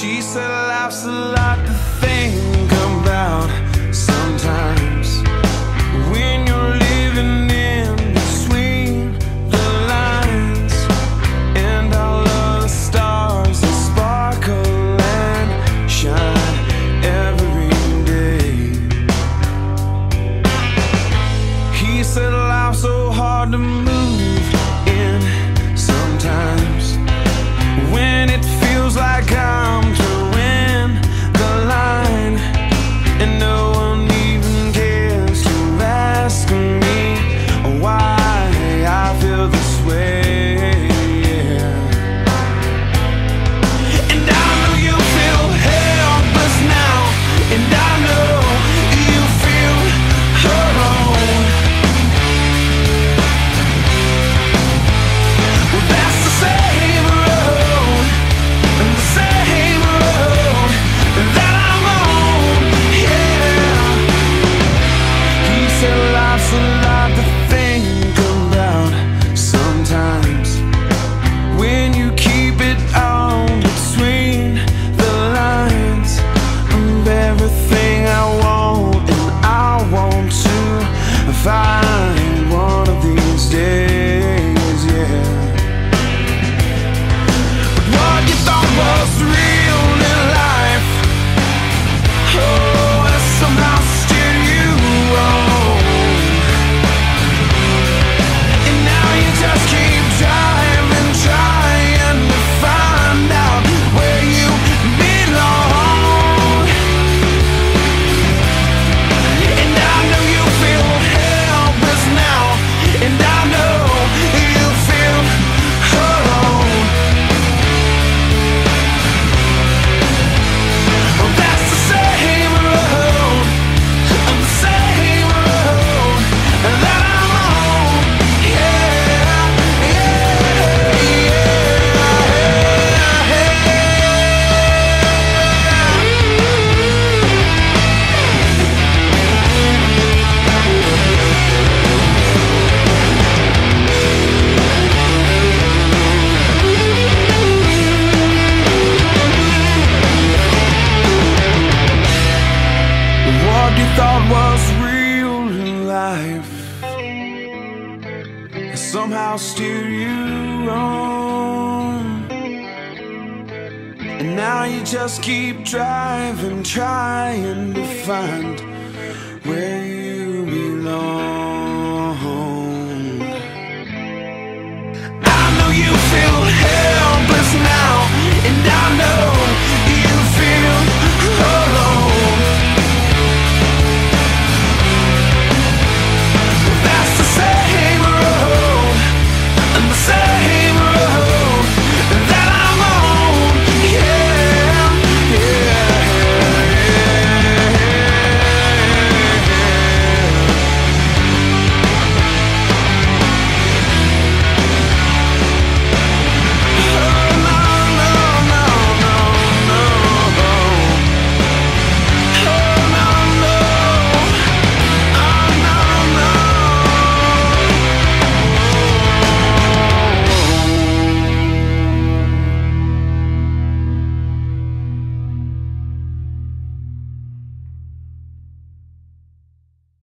She said life's a lot to think about sometimes when you're living in between the lines, and all of the stars that sparkle and shine every day. He said life's so hard to move in sometimes when it feels like I'm towing the line, and no one even cares to ask me why I feel this way. And I know you feel helpless now, and I know you feel alone. Well, that's the same road, the same road that I'm on, yeah. He said life's a lot to think about sometimes when you keep it on between the lines of everything I want and I want to find one of these days, yeah. What you thought was real in life, oh, has somehow steered you wrong. And now you just keep driving, trying to find out where you belong. And I know you feel helpless now, and I know you feel alone. Well, that's the same road, the same road that I'm on, yeah, yeah, What you thought was real in life has somehow steered you wrong. And now you just keep driving, trying to find where you